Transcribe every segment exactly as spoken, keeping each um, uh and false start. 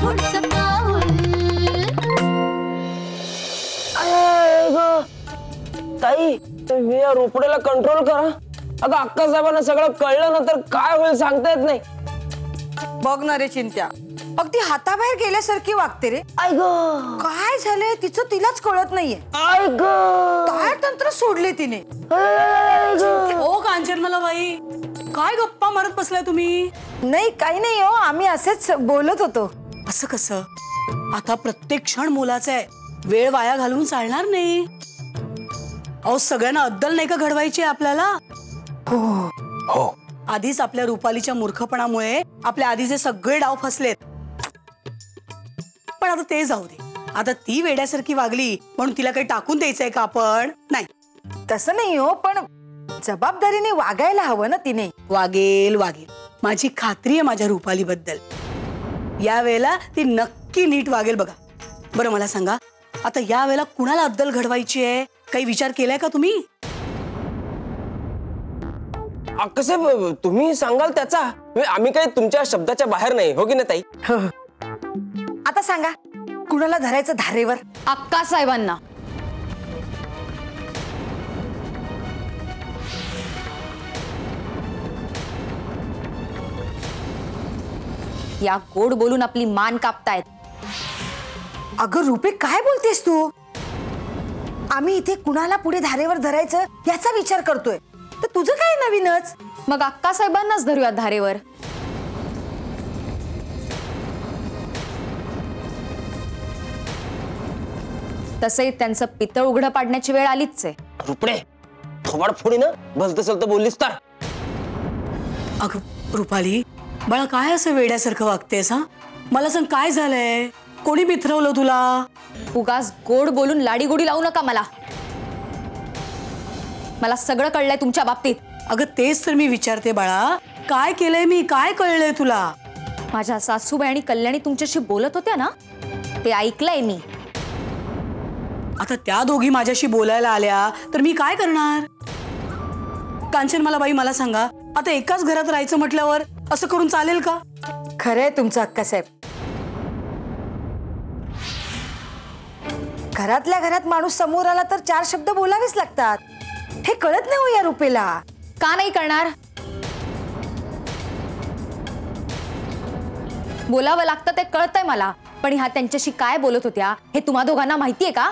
पुढचं पाऊल. ताई तुम्ही या रोपड्याला कंट्रोल करा. अगं अक्का साहेबांना सगळं कळलं ना तर काय होईल सांगता येत नाही. बघ ना रे चिंत्या, अगदी हाताबाहेर गेल्यासारखी वागते रे. ऐक काय झालंय तिचं तिलाच कळत नाहीये. ऐक काय तंत्र सोडले तिने. ओ कांचनमाला बाई, काय गप्पा मारत बसलाय तुम्ही? नाही काही नाही हो, आम्ही असेच बोलत होतो. असं कसं? आता प्रत्येक क्षण मुलाचा आहे, वेळ वाया घालवून चालणार नाही. अहो सगळ्यांना अद्दल नाही का घडवायची आपल्याला? हो हो. आधीच आपल्या रुपालीच्या मूर्खपणामुळे आपल्या आधीचे सगळे डाव फसलेत. पण आता ते जाऊ दे. आता ती वेड्यासारखी वागली म्हणून तिला काही टाकून द्यायचंय का आपण? नाही तसं नाही हो, पण जबाबदारीने वागायला हवं ना तिने. वागेल वागेल, माझी खात्री आहे माझ्या रुपाली बद्दल. या वेळेला ती नक्की नीट वागेल बघा. बरं मला सांगा, आता या वेळेला कुणाला अद्दल घडवायची आहे? काही विचार केलाय का तुम्ही? अक्का साहेब तुम्ही सांगाल त्याचा, आम्ही काही तुमच्या शब्दाच्या बाहेर नाही, हो की नाही ताई? आता सांगा कुणाला धरायचं धारेवर? अक्का साहेबांना. या गोड बोलून आपली मान कापतायत. अगं रुपे काय बोलतेस तू? आम्ही इथे कुणाला पुढे धारेवर धरायचं याचा विचार करतोय, तर तुझं काय नवीनच? मग अक्का साहेबांनाच धरूयात धारेवर. तसंही त्यांचं पितळ उघडं पाडण्याची वेळ आलीच आहे. रुपडे थोबाड फोडी ना, भलत चलत बोललीस तर. अगं रुपाली बाळा, काय असं वेड्यासारखं वागतेस? हा मला सांग, काय झालंय? कोणी बिथरवलं तुला? उगाच गोड बोलून लाडी गोडी लावू नका मला. मला सगळं कळलंय तुमच्या बाबतीत. अगं तेच तर मी विचारते बाळा, काय केलंय मी? काय कळलंय तुला? माझ्या सासूबाई आणि कल्याणी तुमच्याशी बोलत होत्या ना, ते ऐकलंय मी. आता त्या दोघी माझ्याशी बोलायला आल्या तर मी काय करणार? कांचनमाला बाई मला सांगा, आता एकाच घरात राहायचं म्हटल्यावर असं करून चालेल का? खरंय तुमचं अक्कासाहेब. घरातल्या घरात माणूस समोर आला तर चार शब्द बोलावेच लागतात. हे कळत नाही हो या रुपेला. का नाही करणार? बोलावं लागतं ते कळतंय मला, पण ह्या त्यांच्याशी काय बोलत होत्या हे तुम्हा दोघांना माहितीये का?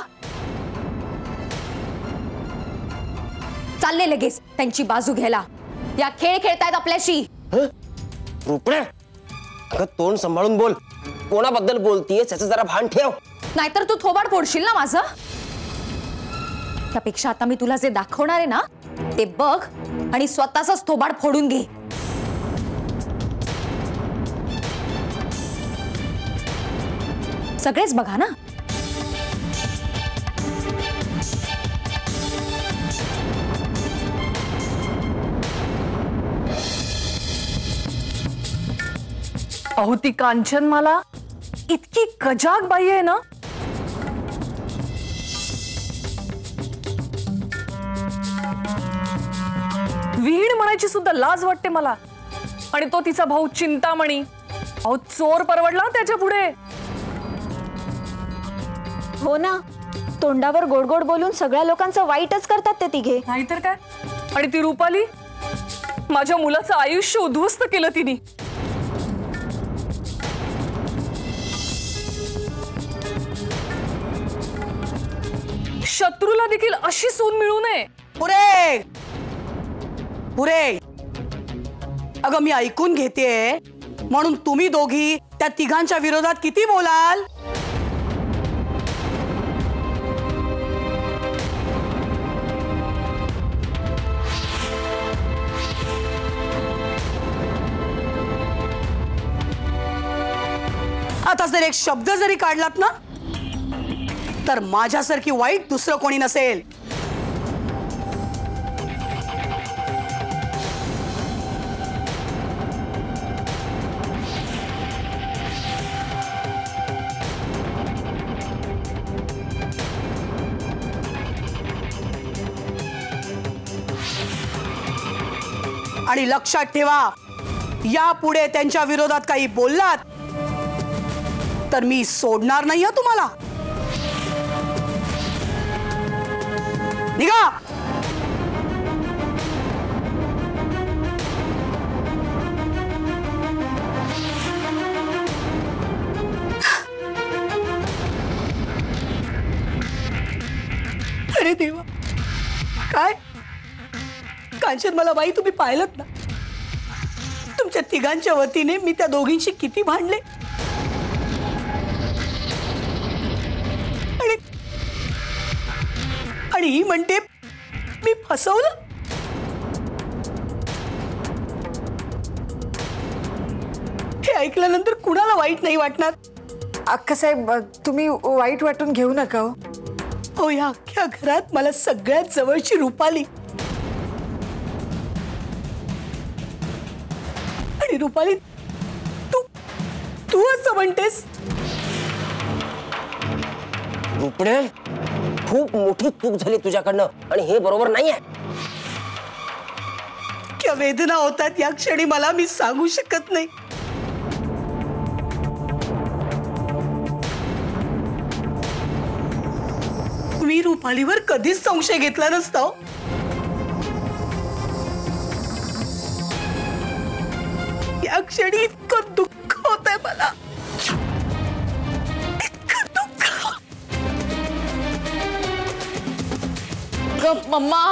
चालले लगेच त्यांची बाजू घ्यायला. या खेळ खेळतायत आपल्याशी. रुपडे अगं तोंड सांभाळून बोल. कोणाबद्दल बोलतीये त्याचं जरा भान ठेव. नाहीतर तू थोबाड फोडशील ना माझं. त्यापेक्षा आता मी तुला जे दाखवणार आहे ना ते बघ आणि स्वतःच थोबाड फोडून घे. सगळेच बघा ना. अहो ती कांचनमाला इतकी कजाग बाई आहे ना. विहीण म्हणायची सुद्धा लाज वाटते मला. आणि तो तिचा भाऊ चिंतामणी, अहो चोर परवडला त्याच्या पुढे. हो ना, तोंडावर गोड गोड बोलून सगळ्या लोकांचं वाईटच करतात ते तिघे. नाहीतर काय. आणि ती रुपाली, माझ्या मुलाचं आयुष्य उद्ध्वस्त केलं तिने. शत्रूला देखील अशी सून मिळू नये. पुरे पुरे अगं मी ऐकून घेते म्हणून तुम्ही दोघी त्या तिघांच्या विरोधात किती बोलाल? आता जर एक शब्द जरी काढलात ना तर माझ्यासारखी वाईट दुसरं कोणी नसेल. आणि लक्षात ठेवा, यापुढे त्यांच्या विरोधात काही बोललात तर मी सोडणार नाही हं तुम्हाला. निघा. अरे देवा, काय कांचन, मला बाई तुम्ही पाहिलत ना, तुमच्या तिघांच्या वतीने मी त्या दोघींशी किती भांडले. आणि आणि ही म्हणते मी फसवलं. हे ऐकल्यानंतर कुणाला वाईट नाही वाटणार. अक्कासाहेब, तुम्ही वाईट वाटून घेऊ नका हो. हो, या अख्ख्या घरात मला सगळ्यात जवळची रुपाली. आणि रुपाली, तू तू असं म्हणतेस? रुपडे, खूप मोठी चूक झाली तुझ्याकडनं आणि हे बरोबर नाहीये. क्या वेदना होतात या क्षणी मला मी सांगू शकत नाही. मी रुपालीवर कधीच संशय घेतला नसता. या क्षणी इतकं दुःख होत आहे मला, इतकं दुःख. गप मम्मा.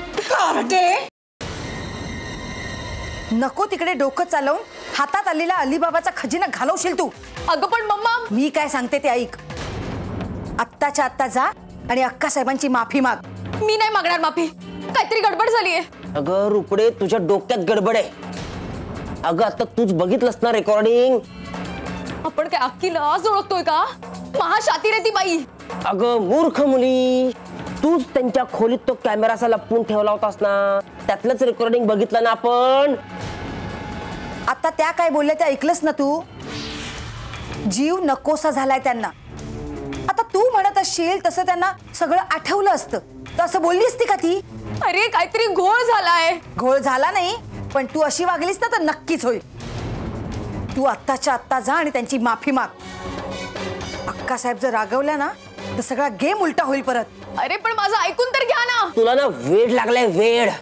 नको तिकडे डोकं चालवून हातात आलेला अलिबाबाचा खजिना घालवशील तू. अगं पण मम्मा. मी काय सांगते ते ऐक. आत्ताच्या आत्ता जा आणि अक्कासाहेबांची माफी माग. मी नाही मागणार माफी. काहीतरी गडबड झालीये. अगं रुपडे, तुझ्या डोक्यात गडबड आहे. अगं आता तूच बघितलंस ना रेकॉर्डिंग. आपण काय अक्की लाज ओळखतोय का? महाशातीर आहे ती बाई. अगं मूर्ख मुली, तूच त्यांच्या खोलीत तो कॅमेरा असा लपवून ठेवला होतास ना, त्यातलंच रेकॉर्डिंग बघितलं ना आपण. आता त्या काय बोलल्या ते ऐकलंस ना तू? जीव नकोसा झालाय त्यांना. आता तू म्हणत असशील तसं त्यांना सगळं आठवलं असतं तर असं बोलली असती का ती? अरे काहीतरी घोळ झालाय. घोळ झाला नाही, पण तू अशी वागलीस ना तर नक्कीच होईल. तू आत्ताच्या आत्ता जा आणि त्यांची माफी माग. अक्कासाहेब जर रागवल्या ना तर सगळा गेम उलटा होईल परत. अरे पण माझं ऐकून तर घ्या ना. तुला ना वेड लागलाय, वेड.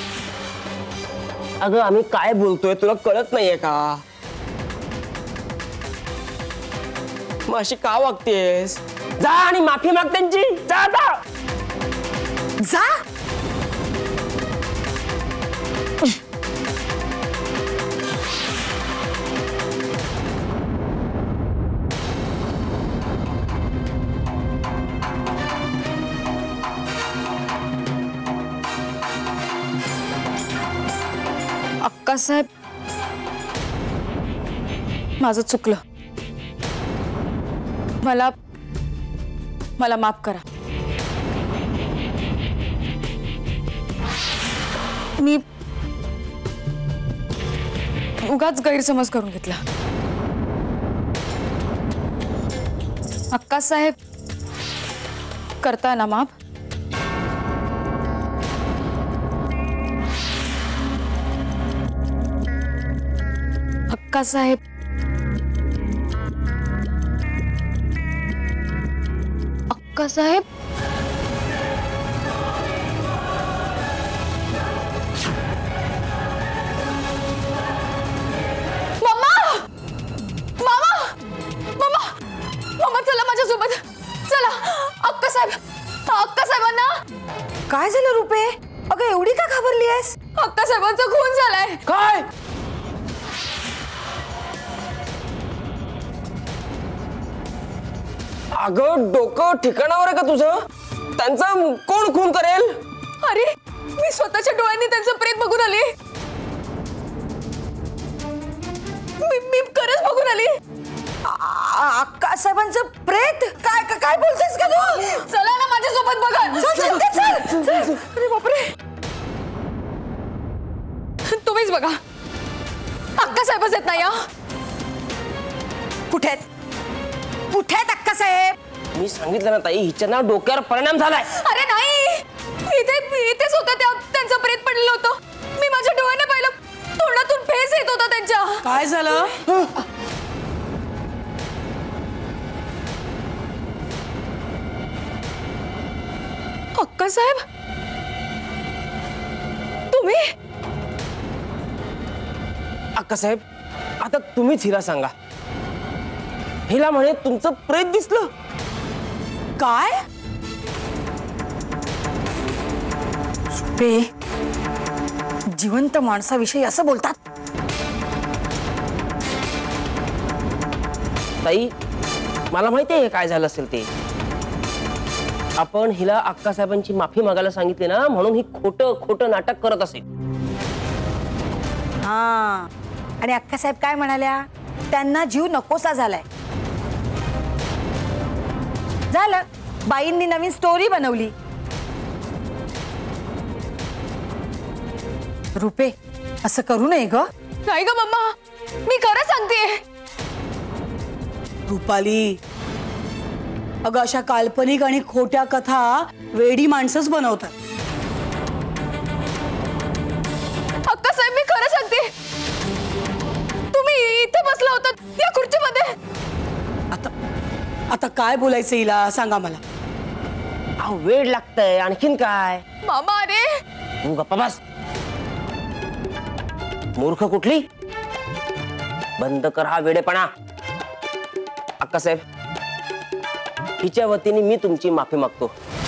अगं आम्ही काय बोलतोय तुला कळत नाहीये का? मग अशी का वागतेस? जा आणि माफी माग त्यांची. जा आता. जा. अक्कासाहेब, माझं चुकलं. मला मला माफ करा. मी उगाच गैरसमज करून घेतला. अक्कासाहेब, करता ना माफ? अक्कासाहेब, अक्कासाहेब, मम्मा, मामा, मम्मा, मम्मा चला माझ्यासोबत. चला. अक्कासाहेब, अक्कासाहेबांना. काय झालं रुपे? अगं एवढी का घाबरली आहेस? अक्कासाहेबांचा खून झालाय. काय? अगं डोकं ठिकाणावर आहे का तुझं? त्यांचा कोण खून करेल? अरे मी स्वतःच्या डोळ्यांनी त्यांचं प्रेत बघून आली. मी मी खरंच बघून आली. अक्कासाहेबांचं प्रेत? काय काय बोलतेस का तू? चला ना माझ्यासोबत बघा. चल चल चल चल. अरे बापरे. तुम्हीच बघा. अक्कासाहेबच येत नाही. कुठे कुठे अक्कासाहेब? मी सांगितलं ना ताई, हिच्या ना डोक्यावर परिणाम झालाय. अरे नाही, इथे इथेच होतं. त्या त्यांचं प्रेत पडलेलं होतं. मी माझ्या डोळ्याने पाहिलं. तोंडातून फेस येत होता त्यांच्या. काय झालं? अक्कासाहेब, तुम्ही? अक्कासाहेब, आता तुम्हीच हिला सांगा. हिला म्हणे तुमचं प्रेत दिसलं. काय? बे, जिवंत माणसाविषयी असं बोलतात? ताई, मला माहिती आहे काय झालं असेल ते. आपण हिला अक्कासाहेबांची माफी मागायला सांगितली ना, म्हणून ही खोटं खोटं नाटक करत असेल. हा, आणि अक्कासाहेब काय म्हणाल्या? त्यांना जीव नकोसा झालाय. झालं, बाईंनी नवीन स्टोरी बनवली. रुपे, असं करू नये ग. नाही ग मम्मा, मी खरं सांगते. रुपाली, अगं अशा काल्पनिक आणि खोट्या कथा वेडी माणसंच बनवतात. अक्कासाहेब, मी खरं सांगते. तुम्ही इथे बसला होतात या खुर्चीमध्ये. आता आता काय बोलायचं हिला सांगा मला. अहो, वेळ लागतंय, आणखीन काय. मामा, अरे तू गप्पा बस. मूर्ख कुठली. बंद कर हा वेडेपणा. अक्कासाहेब, हिच्या वतीने मी तुमची माफी मागतो.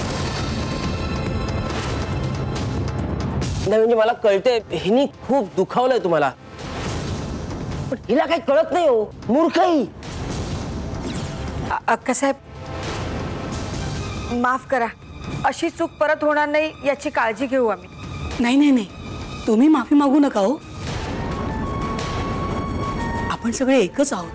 नाही म्हणजे मला कळतंय हिनी खूप दुखावलंय तुम्हाला, पण हिला काही कळत नाही हो. मूर्ख ही. अक्कासाहेब, माफ करा. अशी चूक परत होणार नाही याची काळजी घेऊ आम्ही. नाही नाही नाही, तुम्ही माफी मागू नका हो. आपण सगळे एकच आहोत.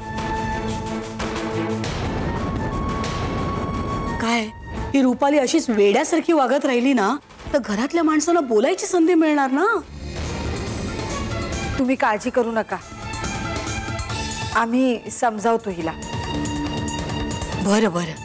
काय ही रुपाली अशीच वेड्यासारखी वागत राहिली ना, तर घरातल्या माणसांना बोलायची संधी मिळणार ना. तुम्ही काळजी करू नका, आम्ही समजावतो हिला. बरं बरं.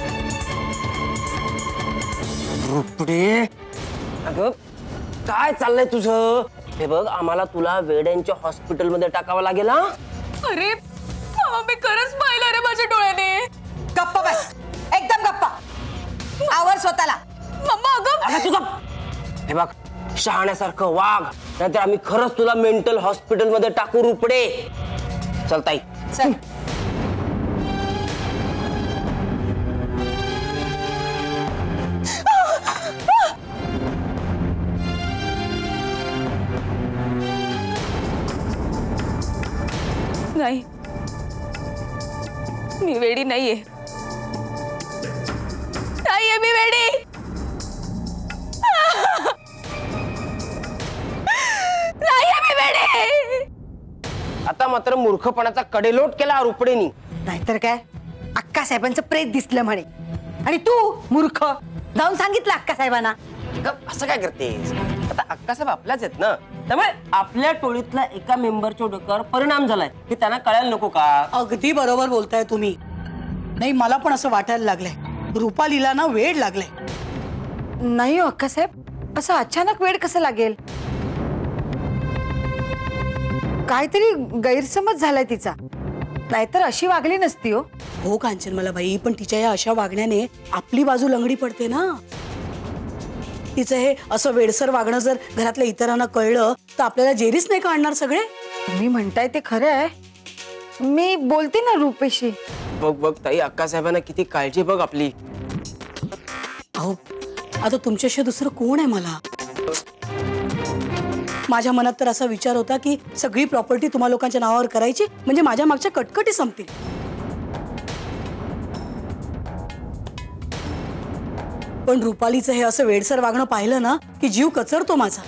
रुपडे, अगं काय चाललंय तुझं? हे बघ, आम्हाला तुला वेड्यांच्या हॉस्पिटलमध्ये टाकावं लागेल. हा, अरे मामा, मी खरंच पाहिलं रे माझ्या डोळ्याने. गप्पा बस, एकदम गप्पा. आवर स्वतःला. मम्मा, अगं अगं तू गप. हे बघ, शहाण्यासारखं वाघ, नाहीतर आम्ही खरंच तुला मेंटल हॉस्पिटलमध्ये टाकू. रुपडे, चल ताई. चल. नाही, मी वेडी नाहीये. नाहीये मी वेडी. नाहीये मी वेडी. आता मात्र मूर्खपणाचा कडेलोट केला रुपडेनी. नाहीतर काय, अक्कासाहेबांचं प्रेत दिसलं म्हणे, आणि तू मूर्ख जाऊन सांगितलं अक्कासाहेबांना. गप, असं काय करतेस? आता अक्कासाहेब आपल्याच आहेत ना, त्यामुळे आपल्या टोळीतल्या एका मेंबरच्या डोक्यावर परिणाम झालाय हे त्यांना कळायला नको का? अगदी बरोबर बोलताय तुम्ही. नाही, मला पण असं वाटायला लागलंय रुपालीला ना वेड लागलंय. नाही हो अक्कासाहेब, असं अचानक वेळ कसं लागेल? काहीतरी गैरसमज झालाय तिचा, नाहीतर अशी वागली नसती. हो हो कांचन मला बाई, पण तिच्या या अशा वागण्याने आपली बाजू लंगडी पडते ना. तिचं हे असं वेडसर वागणं जर घरातल्या इतरांना कळलं तर आपल्याला जेरीच नाही काढणार सगळे. मी म्हणताय ते खरं आहे. मी बोलते ना रुपेशी. बघ बघ ताई, अक्कासाहेबांना किती काळजी बघ आपली. अहो, आता तुमच्याशी दुसरं कोण आहे मला? माझ्या मनात तर असा विचार होता की सगळी प्रॉपर्टी तुम्हा लोकांच्या नावावर करायची, म्हणजे माझ्या मागच्या कटकटी संपतील. पण रुपालीचं हे असं वेडसर वागणं पाहिलं ना की जीव कचरतो माझा.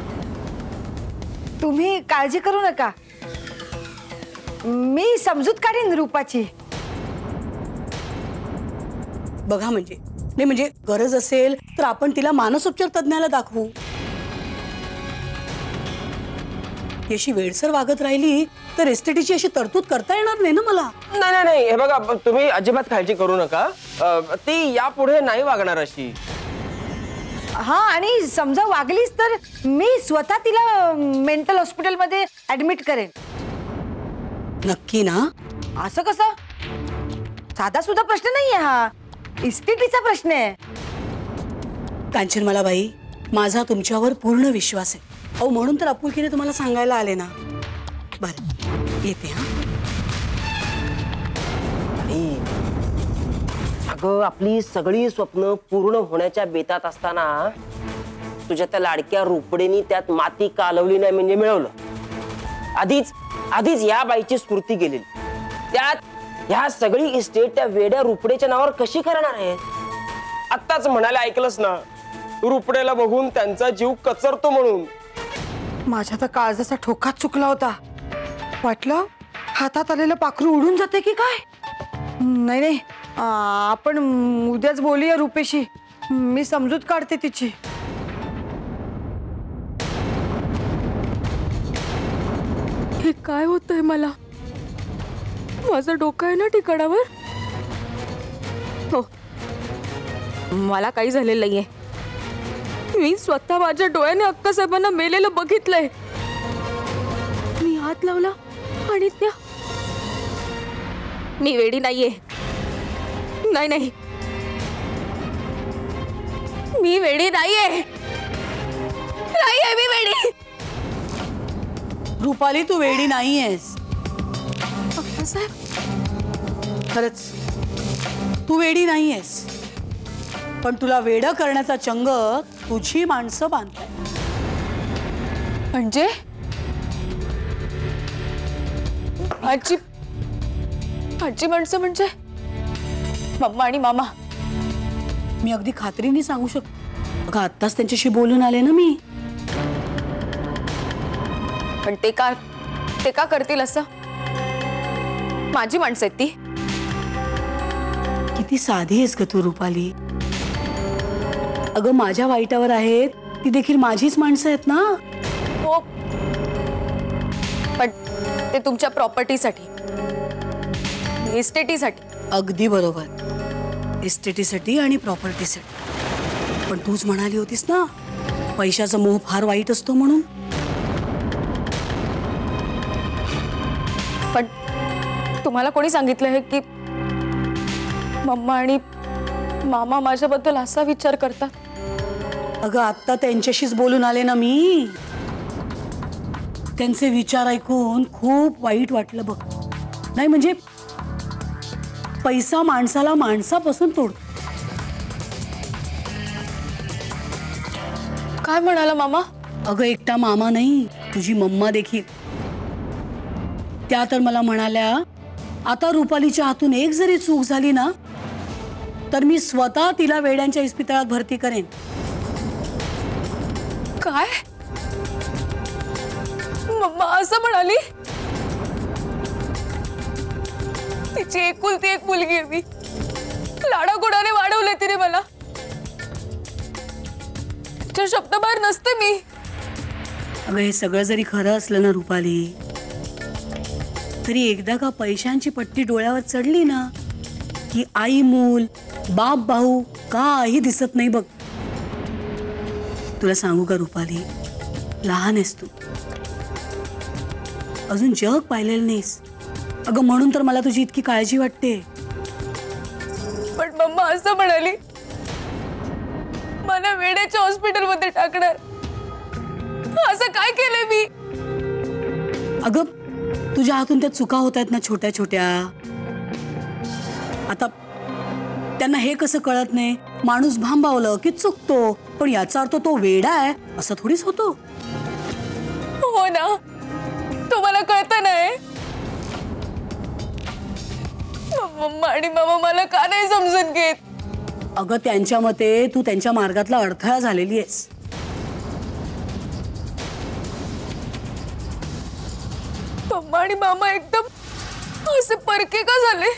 तुम्ही काळजी करू नका, मी समजूत काढीन रूपाची. बघा म्हणजे नाही, म्हणजे गरज असेल तर आपण तिला मानसोपचार तज्ञाला दाखवू. अशी वेडसर वागत राहिली तर एसटीटीची अशी तरतूद करता येणार नाही ना मला. नाही नाही नाही, हे बघा, तुम्ही अजिबात काळजी करू नका. अं, ती यापुढे नाही वागणार अशी. हा, आणि समजा वागलीच तर मी स्वतः तिला मेंटल हॉस्पिटलमध्ये ऍडमिट करेन. नक्की ना? असं कसं? साधा सुद्धा प्रश्न नाहीये हा, इस्टेटीचा प्रश्न आहे. कांचन मला बाई, माझा तुमच्यावर पूर्ण विश्वास आहे. अहो म्हणून तर आपुलकीने तुम्हाला सांगायला आले ना. बरं येते हा. आई, अगं आपली सगळी स्वप्न पूर्ण होण्याच्या बेतात असताना तुझ्या त्या लाडक्या रुपडेनी त्यात माती कालवली नाही म्हणजे मिळवलं. आधीच आधीच या बाईची स्फूर्ती गेलेली, त्यात ह्या सगळी इस्टेट त्या वेड्या रुपडेच्या नावावर कशी करणार आहे. आत्ताच म्हणायला ऐकलंस ना, रुपडेला बघून त्यांचा जीव कचरतो म्हणून. माझ्या तर काळजाचा ठोकाच चुकला होता. वाटलं हातात आलेलं पाखरू उडून जाते की काय. नाही नाही, आ, आपण उद्याच बोलूया रुपेशी. मी समजूत काढते तिची. हे काय होतंय मला? माझं डोकं आहे ना ठिकाणावर. हो, मला काही झालेलं नाहीये. मी स्वतः माझ्या डोळ्याने अक्कासाहेबांना मेलेलं बघितलंय. मी हात लावला आणि त्या मी वेडी नाहीये. नाही नाही, मी वेडी नाहीये. नाहीये मी वेडी. रुपाली तू वेडी नाहीयेस. अक्कासाहेब, खरंच तू वेडी नाहीयेस. पण तुला वेडं करण्याचा चंग तुझी माणसं बांधताय. म्हणजे आजी आजी माणसं म्हणजे मम्मा आणि मामा. मी अगदी खात्रीने सांगू शकतो. अगं आत्ताच त्यांच्याशी बोलून आले ना मी. पण ते का ते का करतील असं? माझी माणसं आहेत ती. किती साधी आहेस ग तू रुपाली. अगं माझ्या वाईटावर आहेत ती देखील माझीच माणसं आहेत ना. हो, पण ते तुमच्या प्रॉपर्टीसाठी, इस्टेटीसाठी. अगदी बरोबर, इस्टेटीसाठी आणि प्रॉपर्टीसाठी. पण तूच म्हणाली होतीस ना पैशाचा मोह फार वाईट असतो म्हणून. पण तुम्हाला कोणी सांगितलं हे की मम्मा आणि मामा माझ्याबद्दल असा विचार करतात? अगं आत्ता त्यांच्याशीच बोलून आले ना मी. त्यांचे विचार ऐकून खूप वाईट वाटलं बघ. नाही म्हणजे पैसा माणसाला माणसापासून तोड. काय म्हणाला मामा? अगं एकटा मामा नाही, तुझी मम्मा देखील. त्या तर मला म्हणाल्या, आता रुपालीच्या हातून एक जरी चूक झाली ना तर मी स्वतः तिला वेड्यांच्या इस्पितळात भरती करेन. काय? मम्मा असं म्हणाली? तिची एकुलती एक मुलगी आहे मी. लाडागोडाने वाढवले तिने मला. तिच्या शब्दाबाहेर नसते मी. अगं हे सगळं जरी खरं असलं ना रुपाली, तरी एकदा का पैशांची पट्टी डोळ्यावर चढली ना की आई मूल बाप भाऊ काही दिसत नाही बघ. तुला सांगू का रुपाली, लहान आहेस तू, अजून जग पाहिलेलं नाहीस. अगं म्हणून तर मला तुझी इतकी काळजी वाटते. पण मम्मा असं म्हणाली, मला वेड्याच्या हॉस्पिटलमध्ये टाकणार. असं काय केलंय मी? अगं तुझ्या हातून त्या चुका होत आहेत ना छोट्या छोट्या. आता त्यांना हे कसं कळत नाही, माणूस भांबावलं की चुकतो, पण याचा अर्थ तो वेडा आहे असं थोडीच होतो. हो ना, तुम्हाला कळतं नाही. मम्मा आणि मामा मला का नाही समजून घेत? अगं त्यांच्या मते तू त्यांच्या मार्गातला अडथळा झालेली आहेस. मम्मा आणि मामा एकदम असे परके का झाले?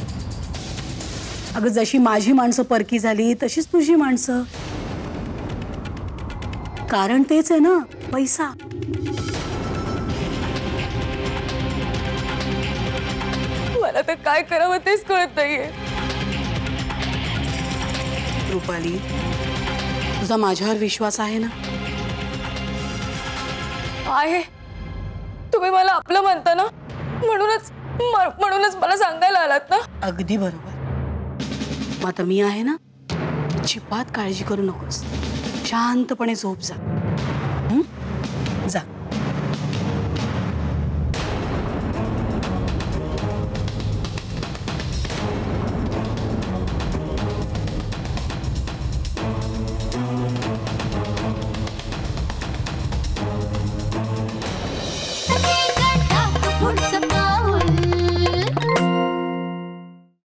अगं जशी माझी माणसं परकी झाली तशीच तुझी माणसं. कारण तेच आहे ना, पैसा. मला तर काय करावं तेच कळत नाहीये. रुपाली, तुझा माझ्यावर विश्वास आहे ना? आहे. तुम्ही मला आपलं म्हणता ना, म्हणूनच म्हणूनच मला सांगायला आलात ना. अगदी बरोबर. मग आता मी आहे ना, अजिबात काळजी करू नकोस, शांतपणे झोप जा.